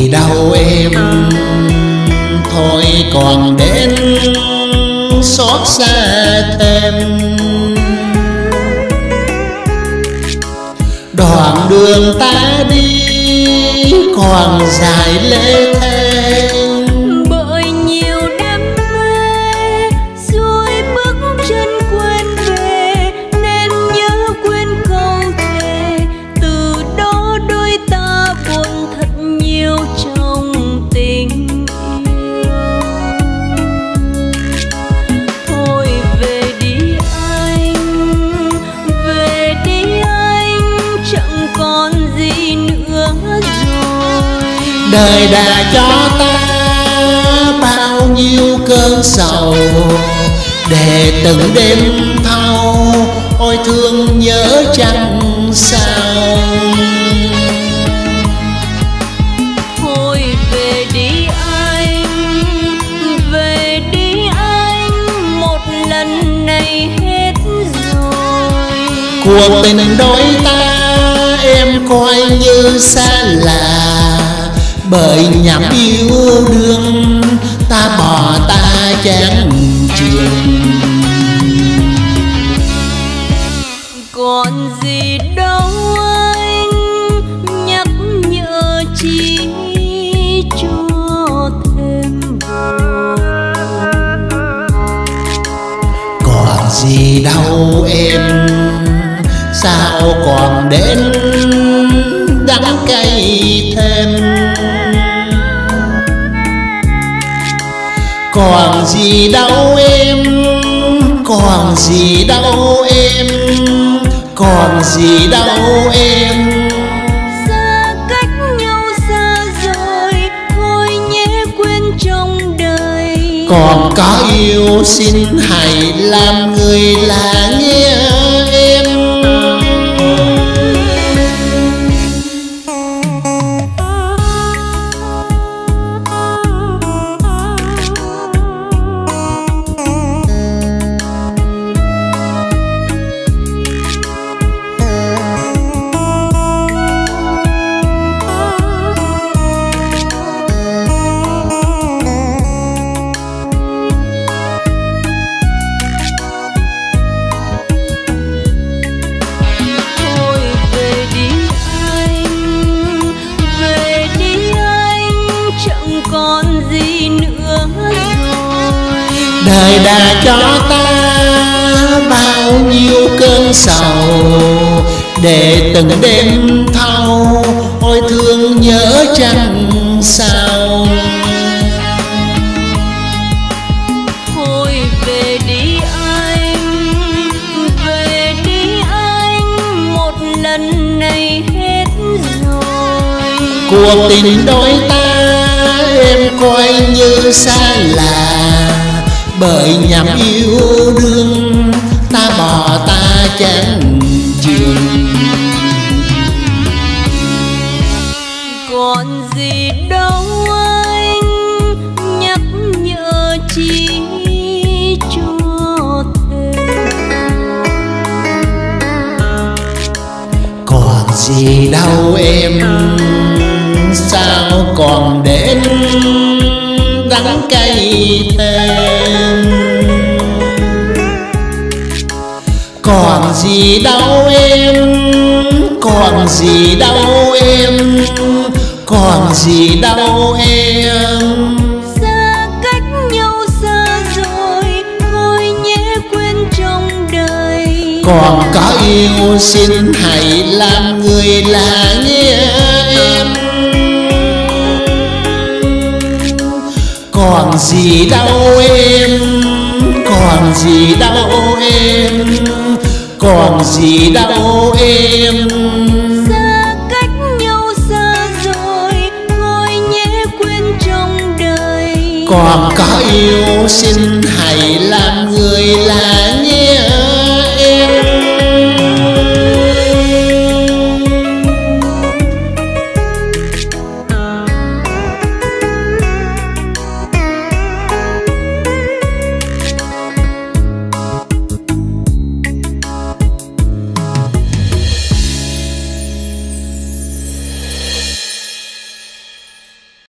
gì đâu em, thôi còn đến xót xa thêm. Đoạn đường ta đi còn dài lê thê, bởi nhiều đam mê xuôi bước chân quên về, nên nhớ quên câu thề. Từ đó đôi ta buồn thật nhiều trong tình yêu. Thôi về đi anh, về đi anh, chẳng còn gì nữa rồi. đời đã cho ta bao nhiêu cơn sầu, để từng đêm thâu ôi thương nhớ chẳng sao. Thôi về đi anh, về đi anh, một lần này hết rồi. Cuộc tình đôi ta em coi như xa lạ, bởi nhắm yêu đương ta bỏ ta chán trường. Còn gì đâu anh, nhắc nhở chi cho thêm buồn. Còn gì đâu em, sao còn đến đắng cay thêm. Còn gì đâu em, còn gì đâu em, còn gì đâu em. Xa cách nhau xa rồi, thôi nhé quên trong đời. Còn có yêu xin hãy làm người là nghe em. Đời đã cho ta bao nhiêu cơn sầu, để từng đêm thâu ôi thương nhớ chẳng sao. Thôi về đi anh, về đi anh, một lần này hết rồi. Cuộc tình đôi ta em coi như xa lạ, bởi nhắm yêu đương ta bỏ ta chán trường. Còn gì đâu anh, nhắc nhở chi cho thêm. Còn gì đâu em, sao còn đến đắng cay thêm. Còn gì đâu em, còn gì đâu em, còn gì đâu em. Xa cách nhau xa rồi, thôi nhé quên trong đời. Còn có yêu xin hãy làm người là nghe em. Còn gì đâu em, còn gì đâu em, còn gì đâu em. Xa cách nhau xa rồi, thôi nhé quên trong đời. Còn có yêu xin hãy làm người là